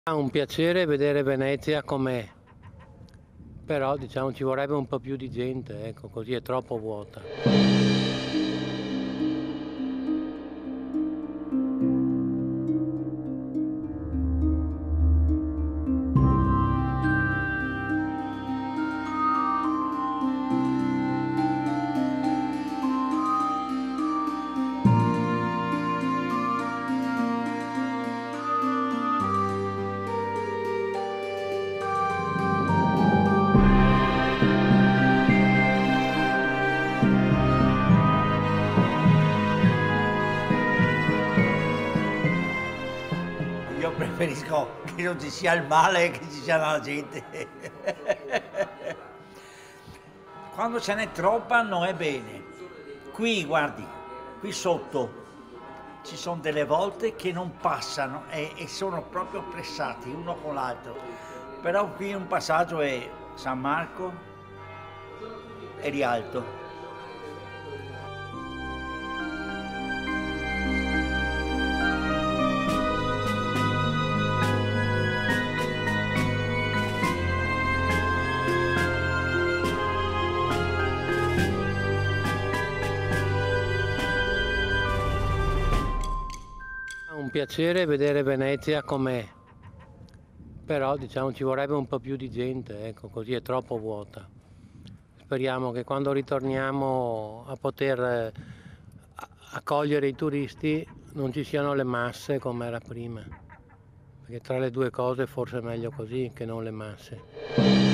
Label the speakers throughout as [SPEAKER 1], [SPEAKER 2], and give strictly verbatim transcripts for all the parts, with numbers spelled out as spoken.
[SPEAKER 1] È un piacere vedere Venezia com'è, però diciamo ci vorrebbe un po' più di gente, ecco, così è troppo vuota.
[SPEAKER 2] Io preferisco che non ci sia il male e che ci sia la gente. Quando ce n'è troppa non è bene. Qui, guardi, qui sotto ci sono delle volte che non passano e, e sono proprio pressati uno con l'altro. Però qui un passaggio è San Marco e Rialto.
[SPEAKER 1] È un piacere vedere Venezia com'è, però diciamo ci vorrebbe un po' più di gente, ecco, così è troppo vuota. Speriamo che quando ritorniamo a poter accogliere i turisti non ci siano le masse come era prima, perché tra le due cose forse è meglio così che non le masse.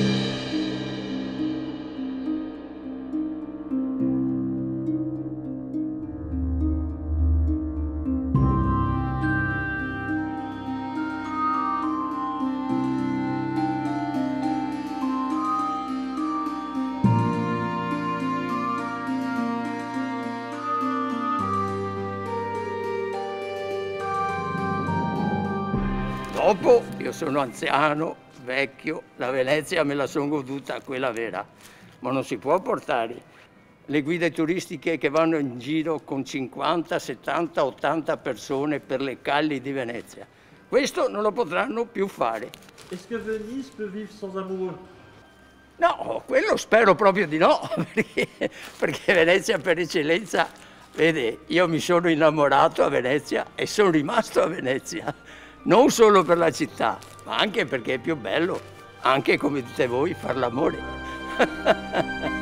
[SPEAKER 3] Dopo io sono anziano, vecchio, la Venezia me la sono goduta, quella vera, ma non si può portare le guide turistiche che vanno in giro con cinquanta, settanta, ottanta persone per le calli di Venezia. Questo non lo potranno più fare.
[SPEAKER 4] Est-ce que Venise peut vivre sans amoureux?
[SPEAKER 3] No, quello spero proprio di no, perché, perché Venezia per eccellenza, vede, io mi sono innamorato a Venezia e sono rimasto a Venezia. Non solo per la città, ma anche perché è più bello, anche come dite voi, far l'amore.